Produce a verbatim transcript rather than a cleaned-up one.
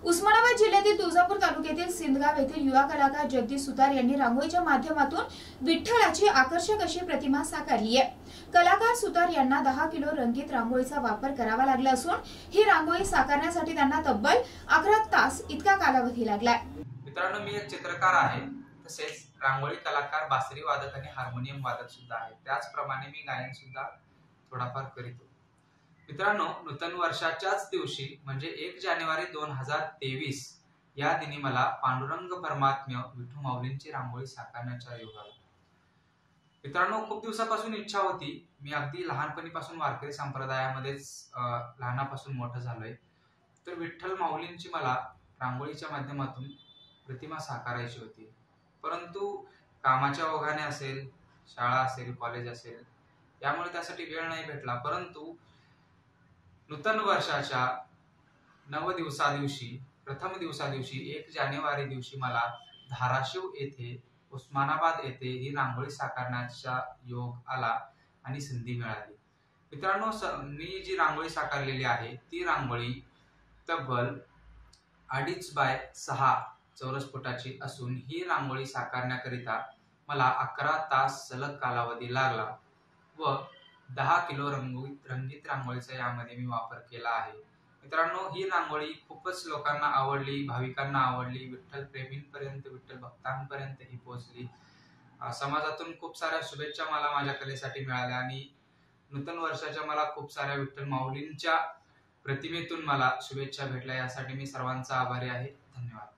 उस्मानाबाद जिल्ह्यातील तुळजापूर तालुक्यातील सिंदगाव येथील युवा कलाकार जगदीश सुतार यांनी रांगोळीच्या माध्यमातून विठ्ठलाची आकर्षक अशी प्रतिमा साकारली आहे। कलाकार सुतार यांना दहा किलो रंगीत रांगोळीचा वापर करावा लागला असून ही रांगोळी साकारण्यासाठी त्यांना तब्बल अकरा तास इतका कालावधी लागलाय। मित्रांनो, मी एक चित्रकार आहे, तसेच रांगोळी कलाकार, बासरी वादक आणि हार्मोनियम वादक सुद्धा आहे। त्याचप्रमाणे मी गायन सुद्धा थोडाफार करतो। मित्रांनो, नूतन वर्षाच्याच दिवशी म्हणजे एक जानेवारी दोन हजार तेवीस या दिनी मला पांडुरंग परमात्म्य विठू माऊलींची रांगोळी साकारण्याचा योग आला। मित्रांनो, खूप दिवसापासून इच्छा होती। मी अगदी लहानपणीपासून वारकरी संप्रदायामध्येच लहानापासून मोठं झालोय, तर विठ्ठल माऊलींची मला रांगोळीच्या माध्यमातून प्रतिमा साकारायची होती। परंतु कामाच्या ओघाने असेल, शाळा असेल, कॉलेज असेल, यामुळे त्यासाठी वेळ नाही भेटला। परंतु नूतन वर्षाच्या नव दिवसा दिवशी प्रथम दिवसा दिवशी एक जानेवारी दिवशी मला धाराशिव येथे, उस्मानाबाद येथे ही रांगोळी साकारण्याचा योग आला आणि संधी मिळाली। मित्रांनो, मी जी रांगोळी साकारलेली आहे ती रांगोळी तब्बल अडीच बाय सहा चौरस फुटाची असून ही रांगोळी साकारण्याकरिता मला अकरा तास सलग कालावधी लागला व दहा किलो रंगीत रंगीत रांगोळीचा यामध्ये मी वापर केला आहे। मित्रांनो, ही रांगोळी खूपच लोकांना आवडली, भाविकांना आवडली, विठ्ठल प्रेमींपर्यंत, विठ्ठल भक्तांपर्यंत ही पोहोचली। समाजातून खूप साऱ्या शुभेच्छा मला माझ्या कलेसाठी मिळाल्या आणि नूतन वर्षाच्या मला खूप साऱ्या विठ्ठल माऊलींच्या प्रतिमेतून मला शुभेच्छा भेटल्या। यासाठी मी सर्वांचा आभारी आहे। धन्यवाद।